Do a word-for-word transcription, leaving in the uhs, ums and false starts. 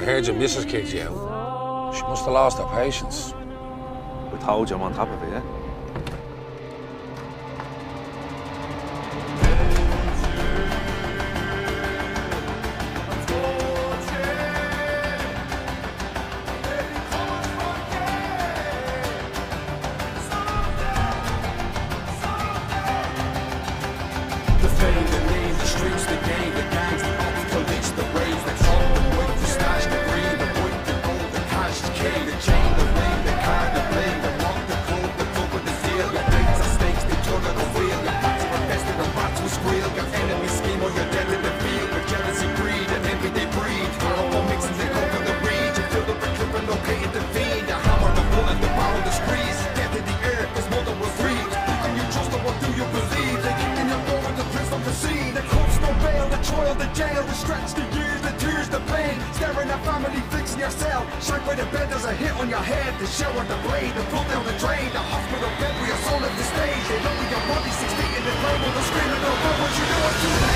heard your missus kicked you out. She must have lost her patience. I told you I'm on top of it, yeah? The fame, the name, the streets, the game, the gangs, the ops, police, the raves, the talk, the weight, the stash, the green, the white, the gold, the cash, the cane, the chain, the ring, the car, the bling, the rock, the club, the club with the deal, your dates are stakes, the jug of the wheel, your bats are invested, the rats will squeal, your enemy scheme or you're dead in the field, with jealousy, greed, and envy they breed, all mixing, they come from the reed, you fill up the clip and locate the fiend, the hammer, the bullet, the barrel, the squeeze, death in the air, his mother will breathe, who can you trust or what do you believe, they kick in your door with the prince of the sea, the cops no bail, the trial, the jail, the stretch, the years, the tears, the pain, staring at family, fixing your cell, shot by the bed, there's a hit on your head, the shower, the blade, the blood down the drain, the hospital bed where your soul left the stage, they lower your body six feet in the grave with a scream, and they'll what you do, what you do.